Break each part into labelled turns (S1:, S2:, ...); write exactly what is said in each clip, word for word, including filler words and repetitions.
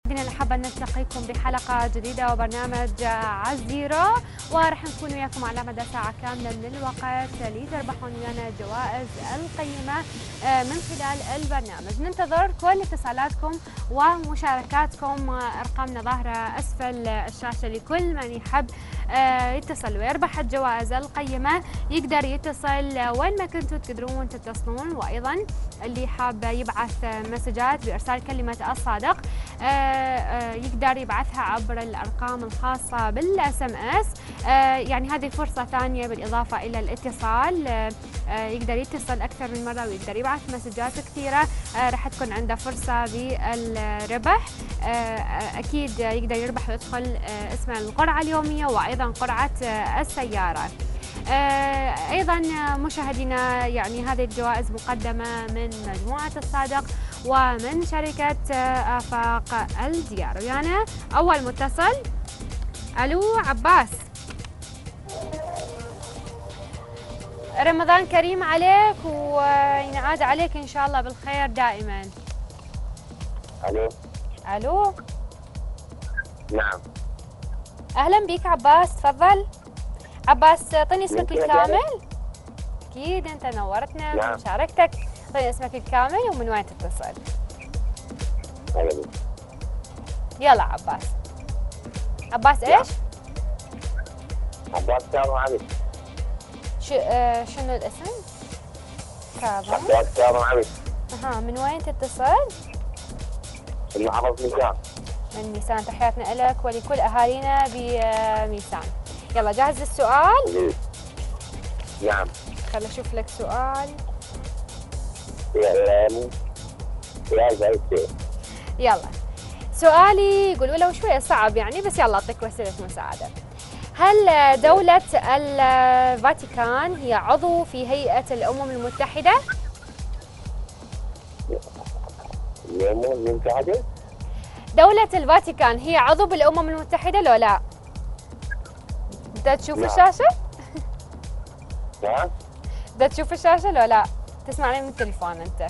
S1: مشاهدينا حابة نلتقيكم بحلقة جديدة وبرنامج عزيرة، وراح نكون وياكم على مدى ساعة كاملة من الوقت لتربحون ويانا جوائز القيمة من خلال البرنامج. ننتظر كل اتصالاتكم ومشاركاتكم، أرقامنا ظاهرة أسفل الشاشة لكل من يحب يتصل ويربح الجوائز القيمة. يقدر يتصل وين ما كنتوا تقدرون تتصلون، وأيضا اللي حاب يبعث مسجات بإرسال كلمة الصادق يقدر يبعثها عبر الأرقام الخاصة بالاس ام اس. يعني هذه فرصة ثانية بالإضافة إلى الاتصال، يقدر يتصل أكثر من مرة ويقدر يبعث مسجات كثيرة، راح تكون عنده فرصة بالربح. أكيد يقدر يربح ويدخل اسم القرعة اليومية وأيضا قرعة السيارة. أيضا مشاهدينا، يعني هذه الجوائز مقدمة من مجموعة الصادق ومن شركة آفاق الديار. ويانا أول متصل. ألو عباس، رمضان كريم عليك وينعاد عليك إن شاء الله بالخير دائما.
S2: ألو.
S1: ألو.
S2: نعم.
S1: أهلا بك عباس، تفضل. عباس اعطيني اسمك الكامل. أكيد أنت نورتنا
S2: نعم.
S1: بمشاركتك. اعطيني اسمك الكامل ومن وين تتصل.
S2: هلا بك.
S1: يلا عباس. عباس ايش؟
S2: عباس كاظم علي.
S1: ش... آه شنو الاسم؟ كاظم.
S2: عباس كاظم علي.
S1: اها، من وين تتصل؟
S2: من محافظة ميسان.
S1: من ميسان، تحياتنا لك ولكل اهالينا بميسان. يلا جاهز للسؤال؟
S2: نعم.
S1: خل اشوف لك سؤال.
S2: يا يا زي
S1: يلا سؤالي يقول ولو شوية صعب يعني، بس يلا أعطيك وسيلة مساعدة. هل دولة الفاتيكان هي عضو في هيئة الأمم المتحدة؟
S2: الأمم المتحدة؟
S1: دولة الفاتيكان هي عضو بالأمم المتحدة لو لا؟ أنت تشوف
S2: لا.
S1: الشاشة؟
S2: نعم.
S1: أنت تشوف الشاشة لو لا؟ تسمعني من التليفون أنت.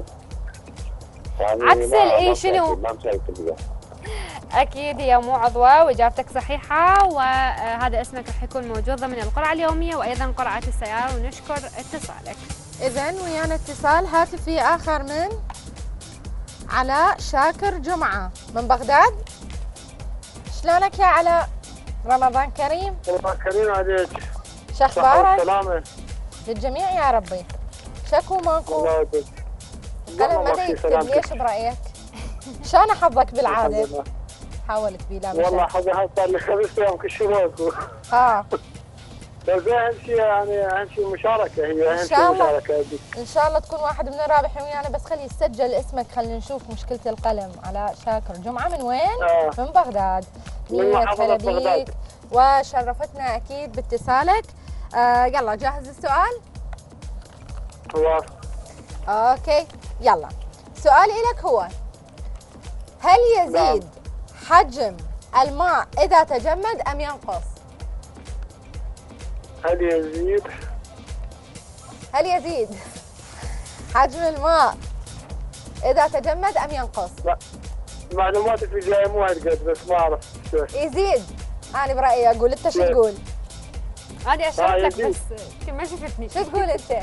S2: يعني
S1: عكس
S2: ما-
S1: الإيه
S2: ما
S1: شنو؟
S2: متأكد، ما متأكد.
S1: أكيد هي مو عضوة وإجابتك صحيحة، وهذا اسمك راح يكون موجود ضمن القرعة اليومية وأيضا قرعة السيارة، ونشكر اتصالك.
S3: إذن ويانا اتصال هاتفي آخر من علاء شاكر جمعة من بغداد. شلونك يا علاء؟ رمضان كريم.
S2: الله كريم عليك.
S3: شخبارك؟
S2: سلامة.
S3: للجميع يا ربي. شكو ماكو؟
S2: الله يبارك.
S3: قلم مدى يكتب ليش برأيك؟ شلون أحظك بالعادة؟ حاولت بي لا
S2: والله
S3: مشاكل.
S2: حاجة هاي صار لي خمس أيام كل شيء ماكو.
S3: ها
S2: بس أهم شيء يعني أهم شيء مشاركة، هي أهم
S3: إن
S2: شيء
S3: شاء الله.
S2: مشاركة.
S3: إن شاء الله تكون واحد من الرابحين ويانا، بس خلي يسجل اسمك، خلينا نشوف مشكلة القلم. علاء شاكر جمعة من وين؟
S2: آه.
S3: من بغداد.
S2: من
S3: مية
S2: محافظة
S3: هلا
S2: بغداد.
S3: بيك وشرفتنا أكيد باتصالك. آه يلا جاهز السؤال؟
S2: خلاص.
S3: أوكي يلا سؤالي لك هو: هل يزيد حجم الماء إذا تجمد أم ينقص؟
S2: هل يزيد؟
S3: هل يزيد حجم الماء إذا تجمد أم ينقص؟
S2: لا، معلوماتي في جاي مو هالقد، بس ما أعرف شوي.
S3: يزيد. أنا برأيي أقول، أنت شو
S2: يزيد.
S3: تقول؟
S1: أنا أشرت لك
S2: يزيد.
S1: بس يمكن ما شفتني.
S3: شو تقول أنت؟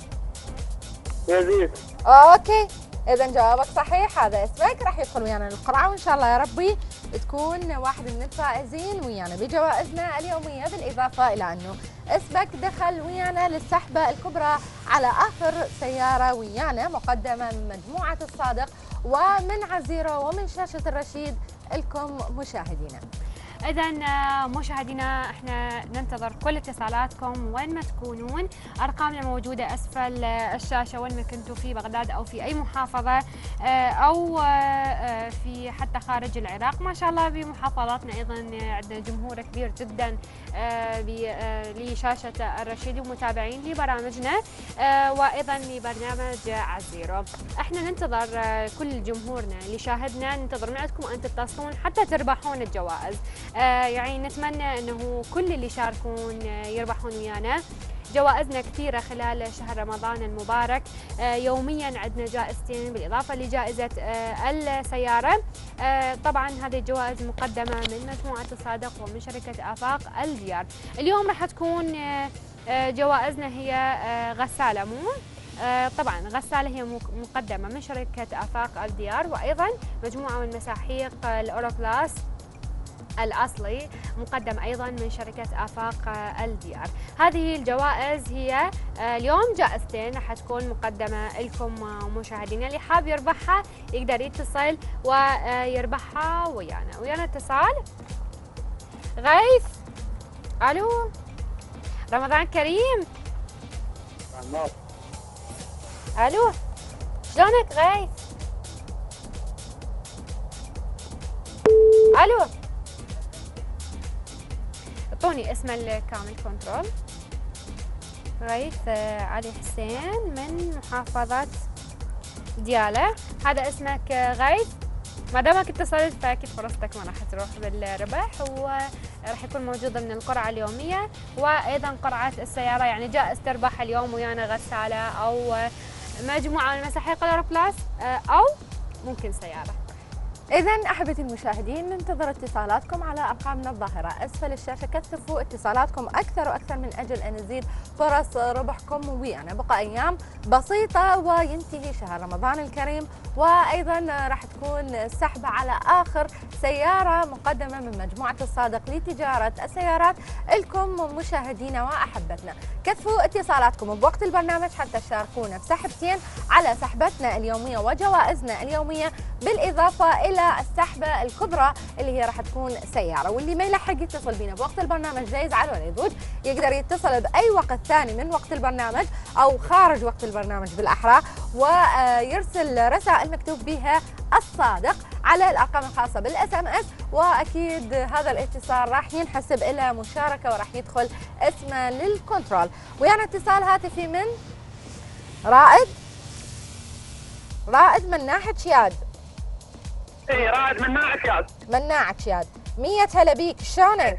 S2: يزيد.
S3: أوكي إذا جوابك صحيح، هذا اسمك راح يدخل ويانا القرعة، وإن شاء الله يا ربي تكون واحد من الفائزين ويانا بجوائزنا اليومية، بالإضافة إلى أنه اسمك دخل ويانا للسحبة الكبرى على آخر سيارة ويانا مقدمة من مجموعة الصادق ومن عزيرة ومن شاشة الرشيد لكم مشاهدينا.
S1: إذا مشاهدينا احنا ننتظر كل اتصالاتكم وين ما تكونون، أرقامنا موجودة أسفل الشاشة وين ما كنتوا في بغداد أو في أي محافظة أو في حتى خارج العراق. ما شاء الله بمحافظاتنا أيضا عندنا جمهور كبير جدا لشاشة الرشيد ومتابعين لبرامجنا وأيضا لبرنامج عزيرو. احنا ننتظر كل جمهورنا اللي شاهدنا، ننتظر منكم أن تتصلون حتى تربحون الجوائز. يعني نتمنى أنه كل اللي يشاركون يربحون ويانا جوائزنا كثيرة خلال شهر رمضان المبارك. آه، يوميا عندنا جائزتين بالإضافة لجائزة آه، السيارة. آه، طبعا هذه الجوائز مقدمة من مجموعة الصادق ومن شركة آفاق الديار. اليوم راح تكون آه، آه، جوائزنا هي آه، غسالة مو آه، طبعا غسالة هي مقدمة من شركة آفاق الديار، وأيضا مجموعة من مساحيق الأوروبلاس الأصلي مقدم أيضا من شركة آفاق الديار. هذه الجوائز هي اليوم جائزتين راح تكون مقدمة لكم مشاهدينا، اللي حاب يربحها يقدر يتصل ويربحها ويانا. ويانا اتصال. غيث. ألو، رمضان كريم. ألو، شلونك غيث؟ ألو، اعطوني اسم الكامل كنترول. غيث علي حسين من محافظة ديالى، هذا اسمك غيث. ما دامك اتصلت فاكيد فرصتك ما راح تروح بالربح، وراح يكون موجود من القرعة اليومية وايضا قرعة السيارة، يعني جائز تربح اليوم ويانا غسالة او مجموعة من مساحيق الأوروبلاس او ممكن سيارة.
S3: إذا أحبتي المشاهدين ننتظر اتصالاتكم على أرقامنا الظاهرة أسفل الشاشة. كثفوا اتصالاتكم أكثر وأكثر من أجل أن نزيد فرص ربحكم ويانا. بقى أيام بسيطة وينتهي شهر رمضان الكريم، وأيضا راح تكون السحبة على آخر سيارة مقدمة من مجموعة الصادق لتجارة السيارات لكم مشاهدينا وأحبتنا. كثفوا اتصالاتكم بوقت البرنامج حتى تشاركونا بسحبتين على سحبتنا اليومية وجوائزنا اليومية، بالإضافة إلى السحبة الكبرى اللي هي راح تكون سيارة. واللي ما يلحق يتصل بينا بوقت البرنامج لا يزعل ولا يضوج، يقدر يتصل بأي وقت ثاني من وقت البرنامج أو خارج وقت البرنامج بالأحرى، ويرسل رسائل مكتوب بها الصادق على الأرقام الخاصة بالإس إم إس، وأكيد هذا الاتصال راح ينحسب إلى مشاركة وراح يدخل اسمه للكنترول. ويانا اتصال هاتفي من رائد. رائد من ناحية شياد.
S2: اي رائد من ناحية شياد.
S3: من ناحية شياد. مية هلا بيك، شلونك؟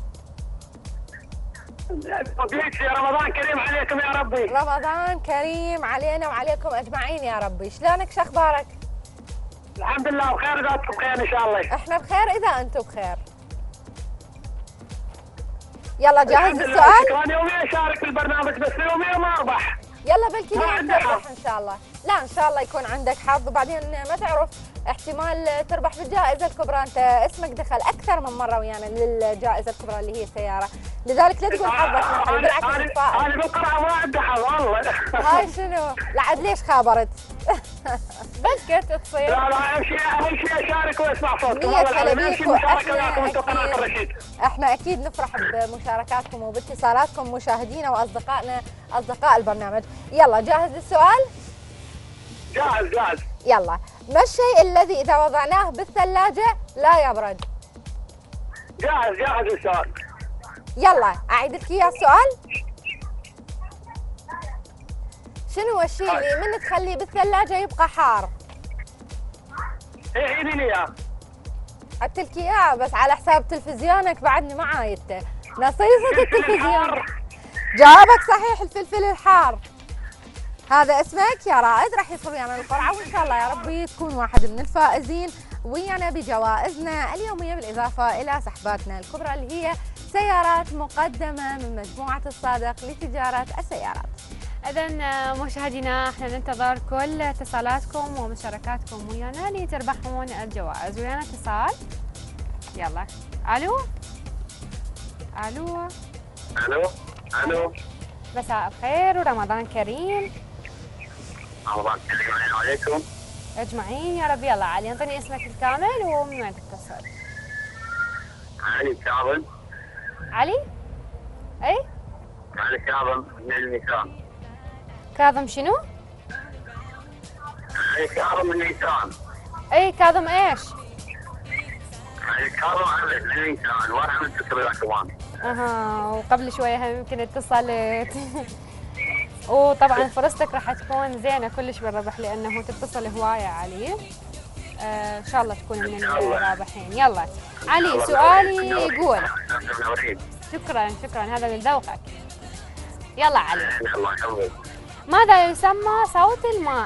S2: بيك يا رمضان كريم عليكم يا ربي.
S3: رمضان كريم علينا وعليكم أجمعين يا ربي. شلونك، شو أخبارك؟
S2: الحمد لله بخير، إذا أنتم بخير إن شاء الله.
S3: احنا بخير إذا أنتم بخير. يلا جاهز السؤال؟
S2: شكرا. يوميا شارك في البرنامج بس يوميا ما أربح.
S3: يلا بلكي اليوم تربح ان شاء الله. لا ان شاء الله يكون عندك حظ، وبعدين ما تعرف احتمال تربح بالجائزه الكبرى. انت اسمك دخل اكثر من مره ويانا للجائزه الكبرى اللي هي السياره، لذلك لا تقول حظك منحل، بالعكس تفائل.
S2: انا بالقرعه ما عندي حظ والله.
S3: هاي شنو؟ لعد ليش خابرت؟
S1: بلكت تصير.
S2: لا لا اهم شيء اهم شيء اشارك واسمع صوتكم.
S3: مية هلا بيك.
S2: واحنا
S3: احنا اكيد نفرح بمشاركاتكم وباتصالاتكم مشاهدينا واصدقائنا اصدقاء البرنامج. يلا جاهز للسؤال؟
S2: جاهز جاهز.
S3: يلا، ما الشيء الذي اذا وضعناه بالثلاجه لا يبرد؟
S2: جاهز جاهز السؤال.
S3: يلا اعيد لك اياه السؤال. شنو الشيء اللي من تخليه بالثلاجه يبقى حار؟
S2: ايه عيدي لي اياه.
S3: عدت لك اياه بس على حساب تلفزيونك بعدني ما عايدته. نصيصه التلفزيون. جوابك صحيح، الفلفل الحار. هذا اسمك يا رائد، راح يدخل ويانا القرعه وان شاء الله يا ربي تكون واحد من الفائزين ويانا بجوائزنا اليوميه، بالاضافه الى سحباتنا الكبرى اللي هي سيارات مقدمه من مجموعه الصادق لتجاره السيارات.
S1: إذا مشاهدينا احنا ننتظر كل اتصالاتكم ومشاركاتكم ويانا لتربحون الجوائز. ويانا اتصال. يلا. الو. الو.
S2: الو. الو.
S1: مساء الخير ورمضان كريم.
S2: رمضان كريم عليكم
S1: اجمعين يا رب. يلا علي انطيني اسمك الكامل ومن وين تتصل؟
S2: علي كاظم.
S1: علي؟ اي؟
S2: علي كاظم من الميزان.
S1: كاظم شنو؟
S2: علي كاظم من الميزان.
S1: اي كاظم ايش؟
S2: علي كاظم من الميزان، وانا عملت تسويق كمان.
S1: اها، وقبل شويه هم يمكن اتصلت. وطبعا فرصتك راح تكون زينه كلش بالربح لانه تتصل هوايه علي. آه ان شاء الله تكون من الرابحين. يلا علي سؤالي يقول. شكرا شكرا، هذا من ذوقك. يلا علي.
S2: الله يحفظك.
S1: ماذا يسمى صوت الماء؟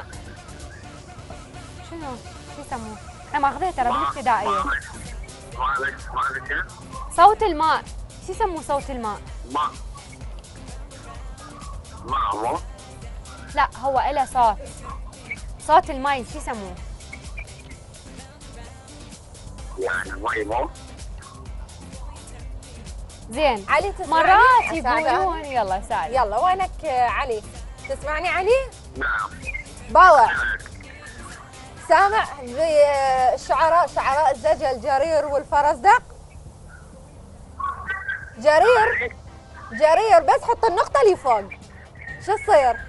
S1: شنو؟ شو يسموه؟ احنا ماخذيه ترى بالابتدائية.
S2: ما ما ما
S1: صوت الماء، شو يسموه صوت الماء؟
S2: ما ما مو
S1: لا هو إله صوت. صوت الماء شو يسموه؟
S2: يعني مي مو
S1: زين.
S3: علي تسمعني؟
S1: مرات
S3: أساعدك؟
S1: يقولون يلا ساعد.
S3: يلا وينك آه، علي؟ تسمعني علي؟
S2: نعم.
S3: باوع. سامع بالشعراء شعراء الزجل الجرير والفرزدق؟ جرير جرير بس حط النقطة اللي فوق. شو تصير؟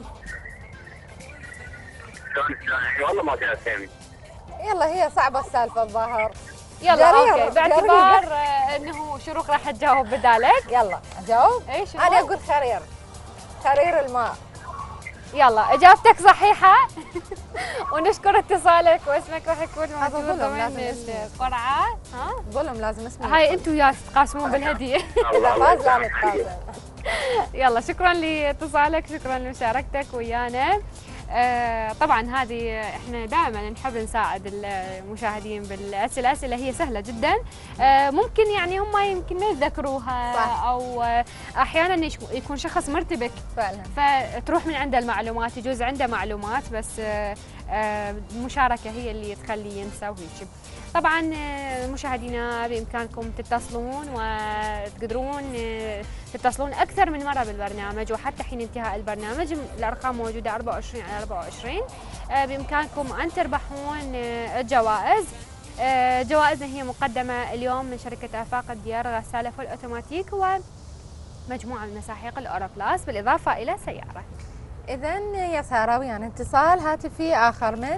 S2: شلون يعني والله ما فيها اسامي.
S3: يلا هي صعبة السالفة الظاهر.
S1: يلا
S3: جرير،
S1: اوكي باعتبار
S3: جرير.
S1: آه، انه شروق راح تجاوب بدالك.
S3: يلا اجاوب؟
S1: اي شنو؟
S3: انا اقول خرير. خرير الماء.
S1: يلا اجابتك صحيحة. ونشكر اتصالك واسمك راح يكون
S3: هذا
S1: موجود
S3: ظلم،
S1: ضمن
S3: لازم اسمي.
S1: القرعة. ها؟
S3: ظلم لازم اسمي.
S1: هاي انتم وياه تتقاسمون بالهدية.
S3: اذا فاز لا نتقاسم.
S1: يلا شكرا لاتصالك، شكرا لمشاركتك ويانا. آه طبعا هذه احنا دائما نحب نساعد المشاهدين بالاسئله، اسئله هي سهله جدا. آه ممكن يعني هم يمكن ما يتذكروها
S3: صح.
S1: او آه احيانا يكون شخص مرتبك
S3: فعلا.
S1: فتروح من عنده المعلومات، يجوز عنده معلومات بس آه آه المشاركه هي اللي تخليه ينسى وهيك. طبعا آه، مشاهدينا بامكانكم تتصلون وتقدرون آه، تتصلون اكثر من مره بالبرنامج وحتى حين انتهاء البرنامج. الارقام موجوده أربعة وعشرين على أربعة وعشرين. آه، بامكانكم ان تربحون آه، الجوائز. آه، جوائزنا هي مقدمه اليوم من شركه افاق الديار غساله فول اوتوماتيك ومجموعه من مساحيق الاوروبلاس بالاضافه الى سياره.
S3: اذا يا ساره ويانا اتصال هاتفي اخر من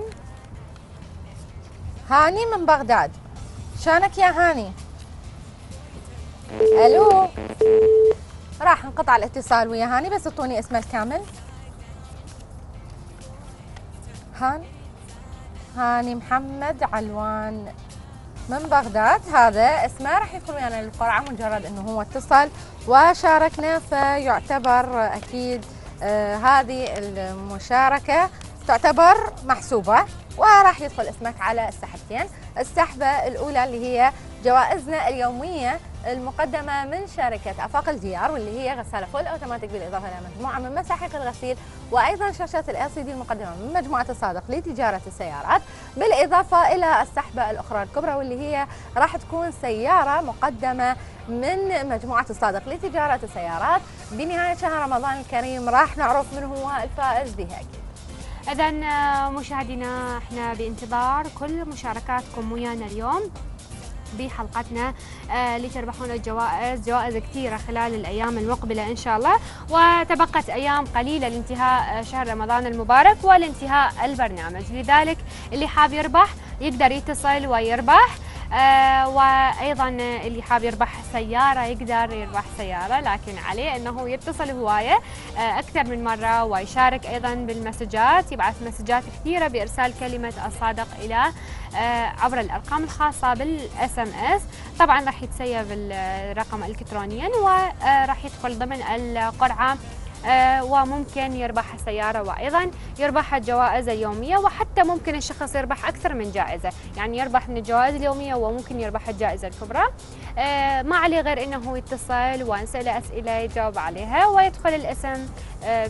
S3: هاني من بغداد. شلونك يا هاني؟ الو. راح انقطع الاتصال ويا هاني بس اعطوني اسمه الكامل. هان هاني محمد علوان من بغداد، هذا اسمه راح يدخل ويانا القرعه مجرد انه هو اتصل وشاركنا، فيعتبر اكيد آه هذه المشاركه تعتبر محسوبه وراح يدخل اسمك على السحبتين. السحبه الاولى اللي هي جوائزنا اليوميه المقدمه من شركه افاق الديار واللي هي غساله فول اوتوماتيك بالاضافه الى مجموعه من مساحيق الغسيل وايضا شاشات ال سي دي المقدمه من مجموعه الصادق لتجاره السيارات، بالاضافه الى السحبه الاخرى الكبرى واللي هي راح تكون سياره مقدمه من مجموعه الصادق لتجاره السيارات. بنهايه شهر رمضان الكريم راح نعرف من هو الفائز بها اكيد.
S1: إذا مشاهدينا احنا بانتظار كل مشاركاتكم ويانا اليوم بحلقتنا آه لتربحون الجوائز، جوائز كثيرة خلال الأيام المقبلة إن شاء الله، وتبقت أيام قليلة لانتهاء شهر رمضان المبارك ولانتهاء البرنامج، لذلك اللي حاب يربح يقدر يتصل ويربح. آه وايضا اللي حاب يربح سياره يقدر يربح سياره، لكن عليه انه يتصل هوايه آه اكثر من مره ويشارك ايضا بالمسجات، يبعث مسجات كثيره بارسال كلمه الصادق الى آه عبر الارقام الخاصه بالاس ام اس. طبعا راح يتسيب الرقم الكترونيا وراح يدخل ضمن القرعه آه وممكن يربح سيارة وأيضا يربح الجوائز اليومية، وحتى ممكن الشخص يربح أكثر من جائزة، يعني يربح من الجوائز اليومية وممكن يربح الجائزة الكبرى. آه ما عليه غير أنه يتصل ونسأله أسئلة يجاوب عليها ويدخل الاسم آه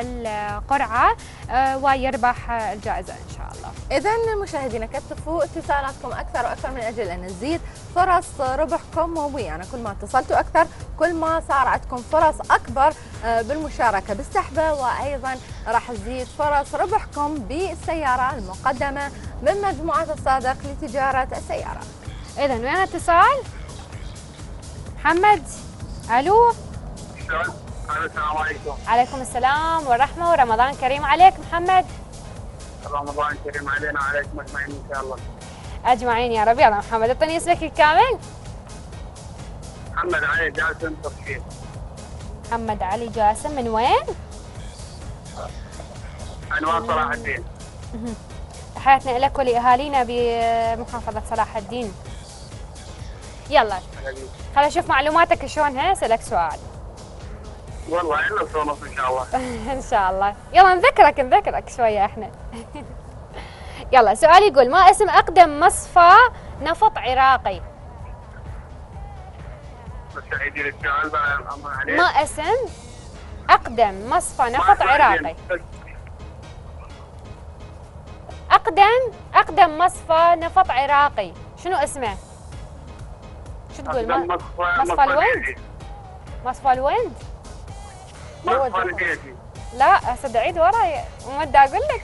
S1: بالقرعة آه ويربح الجائزة إن شاء الله.
S3: إذا مشاهدينا كثفوا اتصالاتكم أكثر وأكثر من أجل أن نزيد فرص ربحكم ويانا. كل ما اتصلتوا أكثر كل ما صار عندكم فرص أكبر بالمشاركة بالسحبة، وأيضا راح تزيد فرص ربحكم بالسيارة المقدمة من مجموعة الصادق لتجارة السيارات.
S1: إذا وين اتصال؟ محمد. ألو.
S2: السلام عليكم.
S1: عليكم السلام والرحمة ورمضان كريم عليك محمد.
S2: رمضان كريم علينا وعليكم اجمعين ان شاء الله.
S1: أجمعين يا رب. يلا محمد اعطني اسمك الكامل.
S2: محمد علي جاسم تركيا.
S1: محمد علي جاسم من وين؟
S2: عنوان صلاح الدين.
S1: تحياتنا لك ولأهالينا بمحافظة صلاح الدين. يلا خلينا نشوف معلوماتك شلونها. اسألك سؤال.
S2: والله الا ونص ان شاء الله.
S1: ان شاء الله. يلا نذكرك نذكرك شويه احنا. يلا سؤال يقول ما اسم اقدم مصفى نفط عراقي؟
S2: بس عيدي لي السؤال بقى الامر عليك.
S1: ما اسم اقدم مصفى نفط عراقي؟ اقدم اقدم مصفى نفط عراقي شنو اسمه؟ شو تقول؟
S2: أقدم
S1: ما-
S2: مصفى
S1: مصفى الويند؟ مصفى الويند؟
S2: مصفى البيتي.
S1: لا هسه عيد وراي وما بدي اقول لك.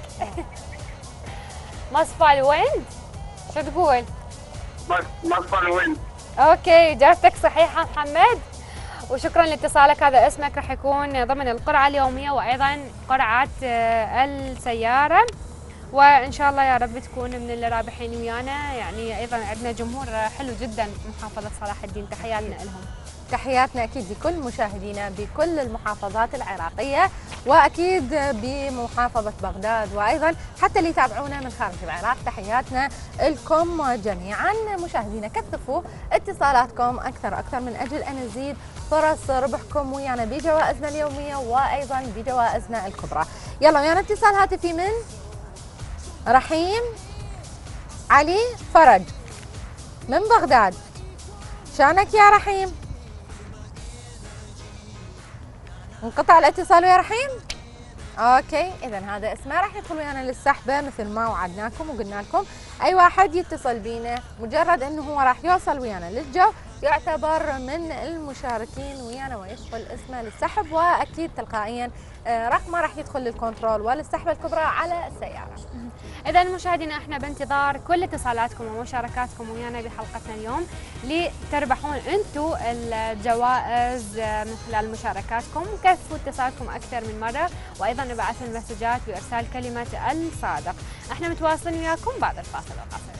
S1: مصفى الويند؟ شو تقول؟
S2: مصفى الويند.
S1: اوكي اجابتك صحيحه محمد، وشكرا لاتصالك. هذا اسمك راح يكون ضمن القرعه اليوميه وايضا قرعه آه، السياره، وان شاء الله يا رب تكون من الرابحين ويانا. يعني ايضا عندنا جمهور حلو جدا محافظه صلاح الدين، تحياتنا لهم.
S3: تحياتنا اكيد لكل مشاهدينا بكل المحافظات العراقيه، واكيد بمحافظه بغداد، وايضا حتى اللي يتابعونا من خارج العراق تحياتنا لكم جميعا. مشاهدينا كثفوا اتصالاتكم اكثر اكثر من اجل ان نزيد فرص ربحكم ويانا بجوائزنا اليوميه وايضا بجوائزنا الكبرى. يلا ويانا اتصال هاتفي من رحيم علي فرج من بغداد. شانك يا رحيم؟ انقطع الاتصال يا رحيم؟ اوكي، اذا هذا اسمه راح يدخل ويانا للسحبه مثل ما وعدناكم وقلنا لكم اي واحد يتصل بينا مجرد انه هو راح يوصل ويانا للجو يعتبر من المشاركين ويانا ويدخل اسمه للسحب، واكيد تلقائيا رقمه راح يدخل للكنترول وللسحبه الكبرى على السياره.
S1: اذا مشاهدينا احنا بانتظار كل اتصالاتكم ومشاركاتكم ويانا بحلقتنا اليوم لتربحون انتم الجوائز من خلال مشاركاتكم. كثفوا اتصالكم اكثر من مره، وايضا ابعثوا المسجات بارسال كلمه الصادق. احنا متواصلين وياكم بعد الفاصل القصير.